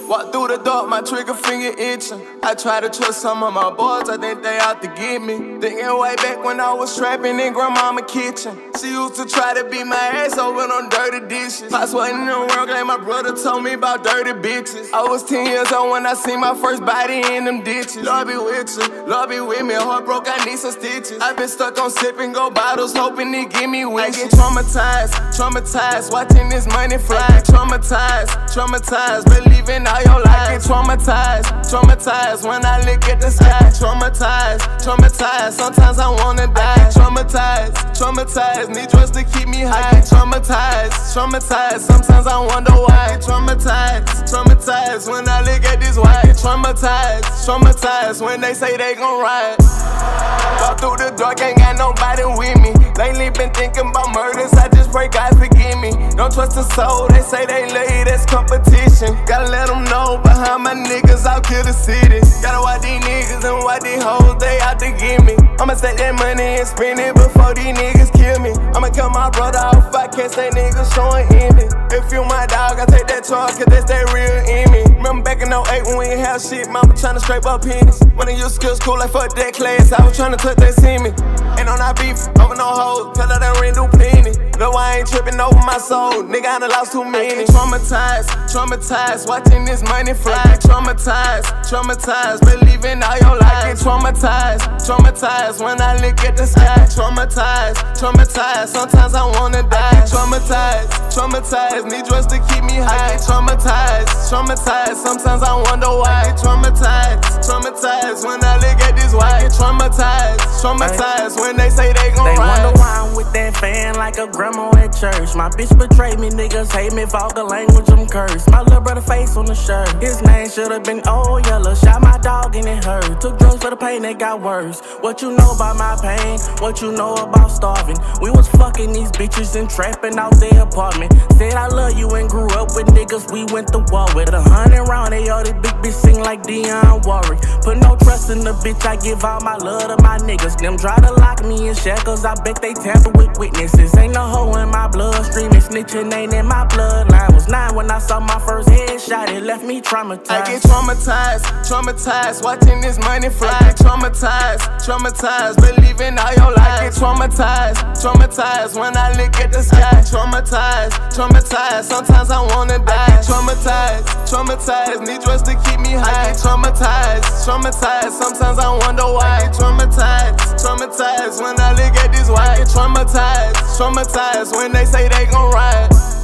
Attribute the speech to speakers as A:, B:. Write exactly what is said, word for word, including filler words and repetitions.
A: Walk through the dark, my trigger finger itching. I try to trust some of my boys, I think they out to get me. Thinking way back when I was trapping in grandmama kitchen. She used to try to beat my ass over on dirty dishes. Pops wasn't in the world, like my brother told me about dirty bitches. I was ten years old when I seen my first body in them ditches. Lord be with you, Lord be with me. Heart broke, I need some stitches. I've been stuck on sipping gold bottles, hoping they give me wishes. I get traumatized, traumatized, watching this money fly. Traumatized, traumatized, believing all your life. I get traumatized, traumatized when I look at the sky. Traumatized, traumatized, sometimes I wanna die. Traumatized, traumatized, need drugs to keep me high. I get traumatized, traumatized, sometimes I wonder why. I get traumatized, traumatized when I look at this white. Traumatized, traumatized when they say they gon' ride. Walk through the dark, ain't got nobody with me. Lately been thinking about murders, I just pray God forgive me. Don't trust a soul, they say they love you, that's competition. Gotta let them know behind my niggas, I'll kill the city. Gotta watch these niggas and watch these hoes, they out to get me. I'ma take that money and spend it before these niggas kill me. I'ma cut my brother off, I catch that nigga showing envy. If you my dog, I take that charge, cause that's that real in me. Remember back in oh eight when we ain't have shit, mama tryna scrape up pennies. When I used skills cool, like fuck that class, I was tryna touch that semen. Ain't on that beef, over no hoes, tell her that ring do plenty. No, I ain't tripping over my soul, nigga, I done lost too many. Traumatized, traumatized, watching this money fly. Traumatized, traumatized, believing all your life. I get traumatized, traumatized when I look at the sky. Traumatized, traumatized, sometimes I wanna die. Traumatized, traumatized, need drugs to keep me high. I get traumatized, traumatized, sometimes I wonder why. I get traumatized, traumatized when I look at this white. I get traumatized, traumatized when they say they gon'
B: They
A: ride.
B: wonder why I'm with that fan like a grandma at church. My bitch betrayed me, niggas hate me, vulgar language, I'm cursed. My little brother face on the shirt, his name should've been old yellow. Shot my dog and it hurt, took drugs for the pain that got worse. What you know about my pain, what you know about starving? We was fucking these bitches and trapping out their apartment. Said I love you and grew up with niggas we went to war with. A hundred round, they all this big bitch sing like Dionne Warwick. Put no trust in the bitch, I give all my love to my niggas. Them try to lock me in shackles, I bet they tamper with witnesses. Ain't no hoe in my bloodstream, and snitching ain't in my bloodline. Was nine when I saw my first headshot, it left me traumatized.
A: I get traumatized, traumatized, watching this money fly. I get traumatized, traumatized, believing all your life. I get traumatized, traumatized when I look at the sky. Traumatized, traumatized, sometimes I wanna die. I get traumatized, traumatized, need drugs to keep me high. I get traumatized, traumatized, sometimes I wonder why. I get traumatized, traumatized when I look at this white. I get traumatized, traumatized when they say they gon' ride.